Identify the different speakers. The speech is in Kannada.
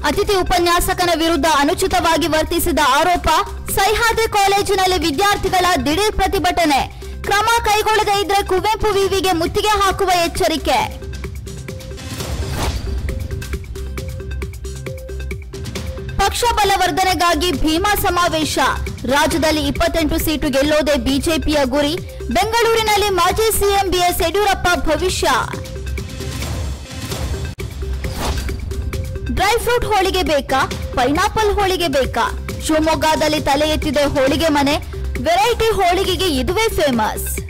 Speaker 1: ಅತಿಥಿ ಉಪನ್ಯಾಸಕನ ವಿರುದ್ಧ ಅನುಚಿತವಾಗಿ ವರ್ತಿಸಿದ ಆರೋಪ. ಸಹ್ಯಾದ್ರಿ ಕಾಲೇಜಿನಲ್ಲಿ ವಿದ್ಯಾರ್ಥಿಗಳ ದಿಢೀರ್ ಪ್ರತಿಭಟನೆ. ಕ್ರಮ ಕೈಗೊಳ್ಳದೇ ಇದ್ರೆ ಕುವೆಂಪು ವಿವಿಗೆ ಮುತ್ತಿಗೆ ಹಾಕುವ ಎಚ್ಚರಿಕೆ. ಪಕ್ಷ ಬಲವರ್ಧನೆಗಾಗಿ ಭೀಮಾ ಸಮಾವೇಶ. ರಾಜ್ಯದಲ್ಲಿ 28 ಸೀಟು ಗೆಲ್ಲೋದೇ ಬಿಜೆಪಿಯ ಗುರಿ. ಬೆಂಗಳೂರಿನಲ್ಲಿ ಮಾಜಿ ಸಿಎಂ ಬಿಎಸ್ ಯಡಿಯೂರಪ್ಪ ಭವಿಷ್ಯ. ಡ್ರೈ ಫ್ರೂಟ್ ಹೋಳಿಗೆ ಬೇಕಾ, ಪೈನಾಪಲ್ ಹೋಳಿಗೆ ಬೇಕಾ? ಶಿವಮೊಗ್ಗದಲ್ಲಿ ತಲೆ ಎತ್ತಿದೆ ಹೋಳಿಗೆ ಮನೆ. ವೆರೈಟಿ ಹೋಳಿಗೆಗೆ ಇದುವೇ ಫೇಮಸ್.